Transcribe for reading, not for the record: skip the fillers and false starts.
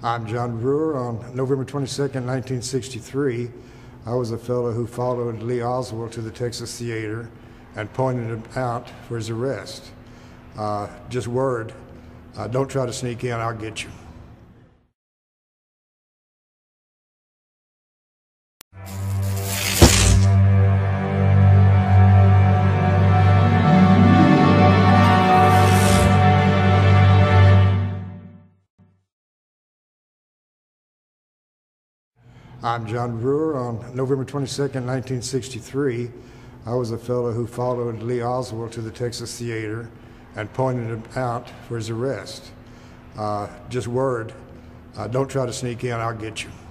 I'm John Brewer. On November 22nd, 1963, I was a fellow who followed Lee Oswald to the Texas Theater and pointed him out for his arrest. Just word, don't try to sneak in, I'll get you. I'm John Brewer. On November 22nd, 1963, I was a fellow who followed Lee Oswald to the Texas Theater and pointed him out for his arrest. Just word, don't try to sneak in, I'll get you.